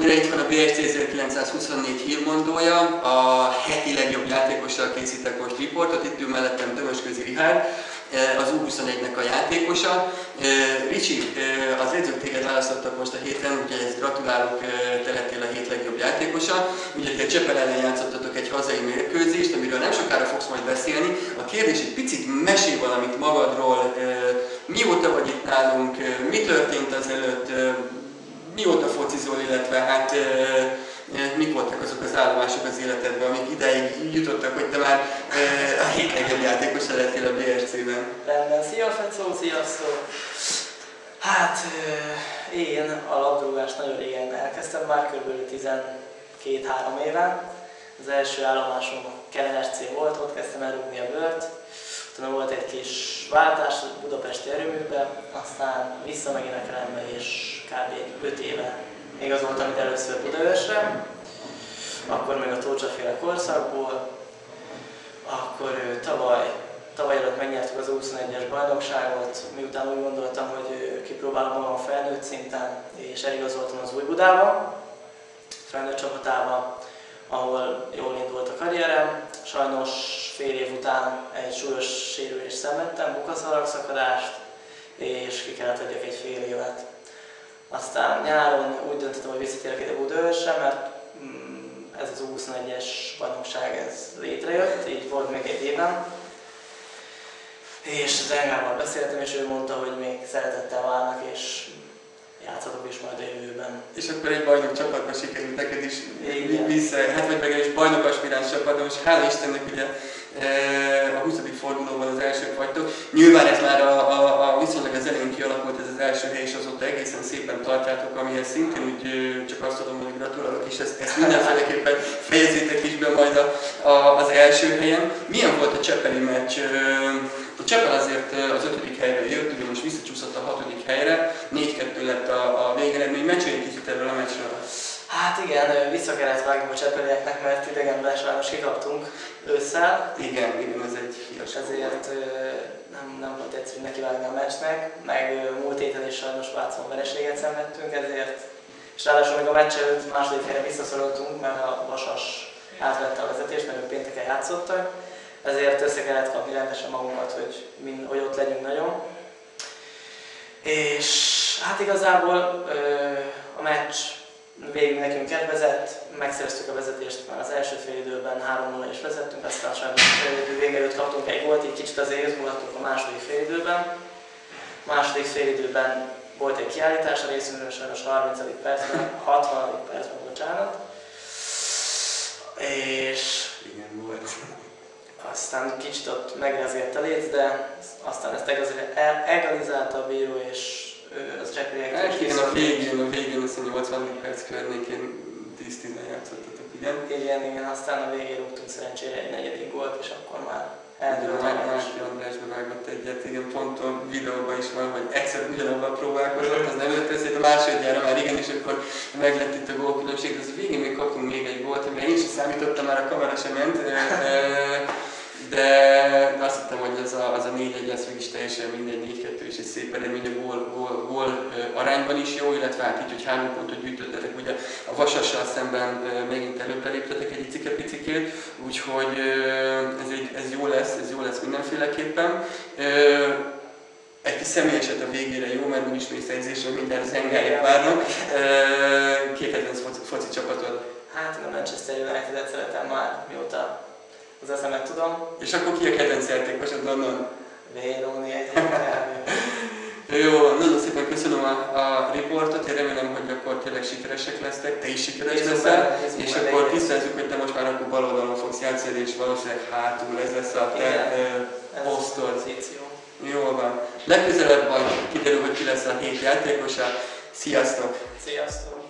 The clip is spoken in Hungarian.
Újra itt van a BSC 1924 hírmondója, a heti legjobb játékossal készítek most riportot, itt ül mellettem Tömösközi Rihárd, az U21-nek a játékosa. Ricsi, az edzők téged választottak most a héten, úgyhogy ezt gratulálok, te lettél a hét legjobb játékosa. Ugye te Csepel ellen játszottatok egy hazai mérkőzést, amiről nem sokára fogsz majd beszélni. A kérdés, egy picit mesélj valamit magadról, mióta vagy itt nálunk, mi történt azelőtt, mióta focizol, illetve hát mik voltak azok az állomások az életedben, amik ideig jutottak, hogy te már a hét legjobb játékosa lettél a BSC-ben? Rendben, szia Fecó, sziasztok! Hát én a labdarúgást nagyon régen elkezdtem, már kb. 12-3 éve. Az első állomásom Keller SC volt, ott kezdtem el rúgni a bőrt. Utána volt egy kis váltás budapesti erőműbe, aztán vissza megint a Kelembe, és kb. 5 éve igazoltam itt először Budaörsre, akkor még a Tócsaféle korszakból, akkor tavaly előtt megnyertük az U21-es bajnokságot, miután úgy gondoltam, hogy kipróbálom magam felnőtt szinten, és eligazoltam az Újbudába, felnőtt csapatába, ahol jól indult a karrierem. Sajnos fél év után egy súlyos sérülést szenvedtem, bukaszalagszakadást, és ki kellett adjak egy fél évet. Aztán nyáron úgy döntöttem, hogy visszatérek ide Budaörsre, mert ez az U21-es bajnokság ez létrejött, így volt még egy éven. És az Engával beszéltem, és ő mondta, hogy még szeretettel várnak, és játszhatok is majd a jövőben. És akkor egy bajnok csapatba sikerült neked is vissza, hát vagy meg egy bajnok aspiráns csapat, de most hála Istennek ugye a 20. fordulóban az elsők vagytok. Nyilván ez már a viszonylag az elején kialakult ez az első hely, és azóta egészen szépen tartjátok, amihez szintén úgy csak azt tudom, hogy gratulálok, és ezt mindenféleképpen fejezzétek is be majd az első helyen. Milyen volt a csepeli meccs? A Csepel azért az 5. helyre jött, ugye most visszacsúszott a 6. helyre, 4-2 lett a végeredmény. Mesélj egy kicsit erről a meccsről. Hát igen, vissza kellett vágni a csepelieknek, mert idegenben sajnos kikaptunk ősszel. Igen, ez egy híres. Ezért nem volt egyszerű nekivágni a meccsnek, meg múlt héten is sajnos Vácon vereséget szenvedtünk ezért. És ráadásul még a meccs előtt második helyre visszaszorultunk, mert a Vasas átvette a vezetést, mert ők pénteken játszottak. Ezért össze kellett kapni rendesen magunkat, hogy ott legyünk nagyon. És hát igazából a meccs végül nekünk kedvezett, megszereztük a vezetést, már az első fél időben 3-0 is vezettünk, aztán sajnos a fél idő vége előtt kaptunk egy gólt, így kicsit azért izgulattunk a második fél időben. Második fél időben volt egy kiállítás a részünkről, sajnos 30. percben, 60. percben, bocsánat. És igen, volt. Aztán kicsit ott megrezgett a léc, de aztán ezt egalizálta a bíró, és az csepeliek hát igen, a végén azt 80. perc környékén 10-10-en játszottatok, igen? Igen, aztán a végén rúgtunk szerencsére egy negyedik gólt, és akkor már eldőlt a meccs. Máté András bevágott egyet, igen, pont a videóban is van, hogy egyszer ugyanabban próbálkozott, az nem jött össze, a másodjára már igen, és akkor meglett itt a gólkülönbség, de az végén még kaptunk még egy gólt, amire én sem számítottam, már a kamera sem ment. De azt hittem, hogy az a 4-1 lesz mégis teljesen mindegy, 4-2 és egy szép eredmény a gól arányban is jó, illetve hát így, hogy 3 pontot gyűjtöttetek, ugye a Vasassal szemben megint előbbre léptetek egy icike-picikét, úgyhogy ez jó lesz mindenféleképpen. Egy kis személyeset a végére jó, mert úgyis mész edzésről, mindjárt az Engályok várnak. Két kedvenc foci csapatod? Hát a Manchester United-et szeretem már, mióta az eszemet tudom. És akkor ki a kedvenc játékosod onnan? Véroni egyébként. Jó, nagyon szépen köszönöm a riportot, én remélem, hogy akkor tényleg sikeresek lesztek, te is sikeres leszel, és akkor tisztázzuk, hogy te most már akkor bal oldalon fogsz játszani, és valószínűleg hátul ez lesz a te posztod. Jól van. Legközelebb majd kiderül, hogy ki lesz a hét játékosa. Sziasztok! Sziasztok!